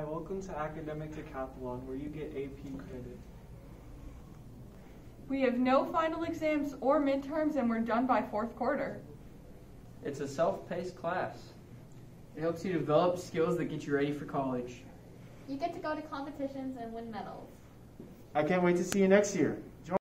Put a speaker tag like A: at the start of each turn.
A: Hi, welcome to Academic Decathlon, where you get AP credit.
B: We have no final exams or midterms, and we're done by fourth quarter.
C: It's a self-paced class.
D: It helps you develop skills that get you ready for college.
E: You get to go to competitions and win medals.
F: I can't wait to see you next year.